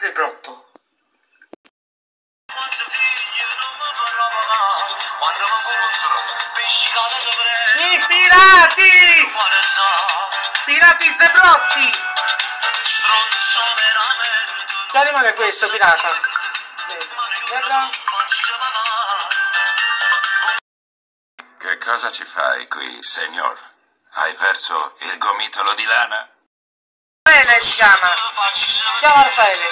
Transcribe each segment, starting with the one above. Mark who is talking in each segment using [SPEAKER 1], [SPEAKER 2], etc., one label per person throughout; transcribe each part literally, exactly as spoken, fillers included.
[SPEAKER 1] zebrotto. I pirati! Pirati zebrotti! Che animale è questo, pirata? Zebra?
[SPEAKER 2] Che cosa ci fai qui, signor? Hai perso il gomitolo di lana?
[SPEAKER 1] Raffaele si chiama! Chiama Raffaele!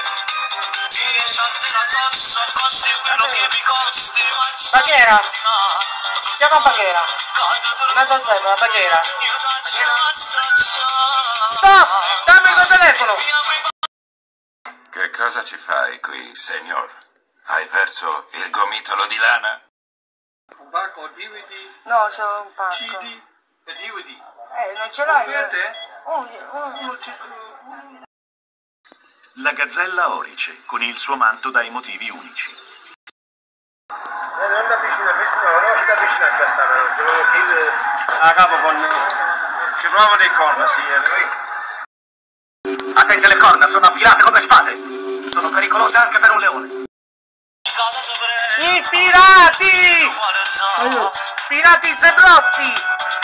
[SPEAKER 1] Baghera! Chiama Baghera! Nata zebra, Baghera! Stop! Dammi il tuo telefono!
[SPEAKER 2] Che cosa ci fai qui, signor? Hai perso il gomitolo di lana?
[SPEAKER 3] Un pacco D V D?
[SPEAKER 1] No, c'è un pacco.
[SPEAKER 3] C D e D V D.
[SPEAKER 1] Eh, non ce l'hai?
[SPEAKER 3] Per te?
[SPEAKER 1] Oh, oh.
[SPEAKER 4] La gazzella orice, con il suo manto dai motivi unici.
[SPEAKER 3] Non da vicino, no, non ci da vicino a questa, devo chiedere a capo con... Ci provo dei corna, sì, attenti, le corna sono affilate come spade. Sono pericolose anche per un leone.
[SPEAKER 1] I pirati! Pirati zebrotti!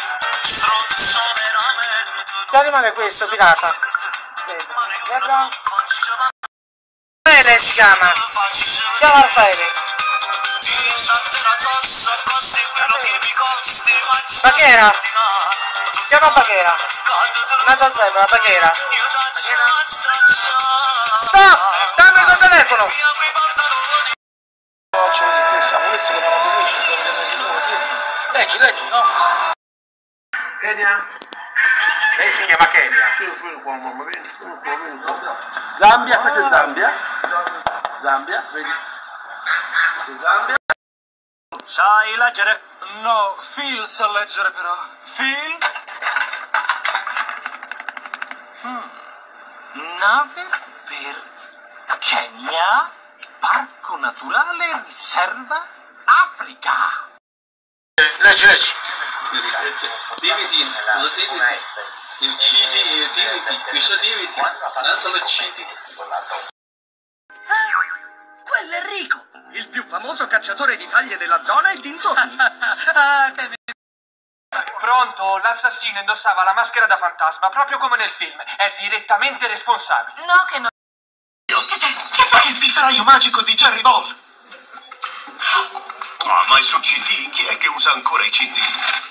[SPEAKER 1] Che animale è questo, pirata? Zebra? Raffaele si chiama! Chiama Raffaele! Baghera! Chiama Baghera! Nata zebra, Baghera! Stop! Dammi il tuo telefono!
[SPEAKER 3] Leggi, leggi, no? Kenya? Lei si chiama Kenya? Sì, sì, qua, mamma mia. Zambia, questa è Zambia. Zambia, vedi? Zambia. Sai leggere? No, Phil sa leggere però. Phil? Hmm. Nave per Kenya, Parco Naturale Riserva Africa.
[SPEAKER 1] Leggi, leggi!
[SPEAKER 3] D V D, il D V D, il C D, il D V D, questo D V D, l'altro il C D.
[SPEAKER 5] Ah, quello è Rico, il più famoso cacciatore di taglie della zona e dintorni.
[SPEAKER 6] Pronto, l'assassino indossava la maschera da fantasma, proprio come nel film. È direttamente responsabile.
[SPEAKER 7] No, che non...
[SPEAKER 5] Che c'è? Che fai? Il piferaio magico di Jerry Ball.
[SPEAKER 4] Ah, ma è su C D? Chi è che usa ancora i C D?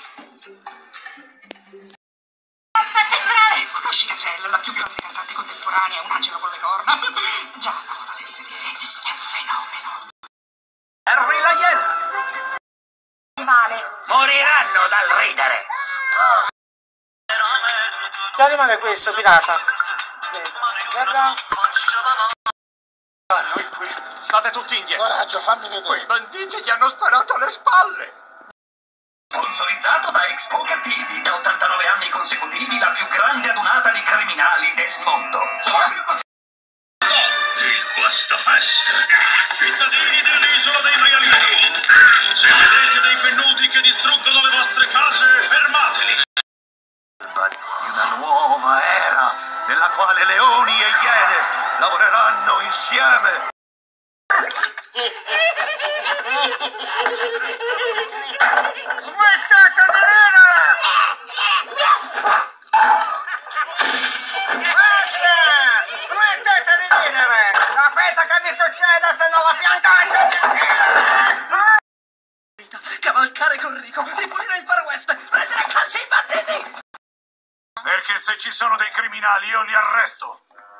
[SPEAKER 7] Forza centrale!
[SPEAKER 5] Conosci Gazelle, la più grande cantante contemporanea, un angelo con le corna? Già, no, la devi vedere, è un fenomeno.
[SPEAKER 6] Harry la iena!
[SPEAKER 7] Animale.
[SPEAKER 5] Moriranno dal ridere.
[SPEAKER 1] Che animale è questo, pirata? Zebra?
[SPEAKER 6] Noi qui, state tutti indietro.
[SPEAKER 1] Coraggio, fammi vedere.
[SPEAKER 6] Quei banditi gli hanno sparato alle spalle.
[SPEAKER 5] Sponsorizzato da Expo Cattivi, da ottantanove anni consecutivi la più grande adunata di criminali del mondo.
[SPEAKER 4] Il Guasto Fest! Cittadini dell'isola dei maialini! Se vedete dei pennuti che distruggono le vostre case, fermateli! Di una nuova era, nella quale leoni e iene lavoreranno insieme!
[SPEAKER 3] Smettete di ridere! Basta! Smettete di ridere! Sapete che vi succede se non la piantate di ridere?
[SPEAKER 5] Cavalcare con Rico, ripulire il Far West, prendere a calci i banditi!
[SPEAKER 4] Perché se ci sono dei criminali io li arresto!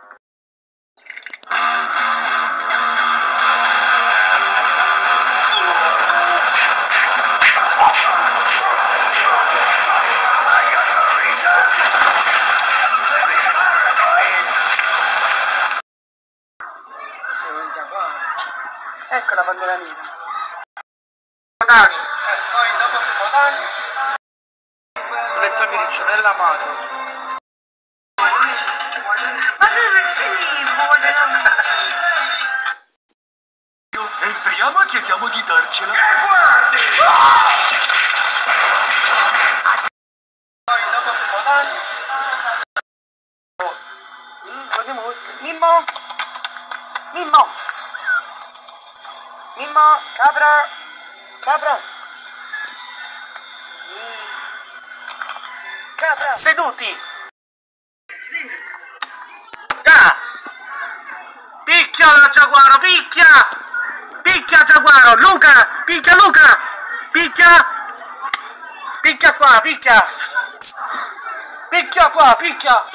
[SPEAKER 1] Questo è il giaguaro. Ecco la bandiera nera. Dani.
[SPEAKER 3] E poi dopo tipo Dani.
[SPEAKER 1] Lettami ricciolella amato.
[SPEAKER 7] Ma che si vogliono...
[SPEAKER 4] Entriamo e chiediamo di darcela.
[SPEAKER 3] E guardi! Poi dopo tipo Dani.
[SPEAKER 1] Guardiamo, Mimmo! Mimmo! Mimmo! Mimmo, capra! Capra! Capra! Seduti! Ah! Picchialo Giaguaro, picchia! Picchia Giaguaro! Luca! Picchia Luca! Picchia! Picchia qua, picchia! Picchia qua, picchia!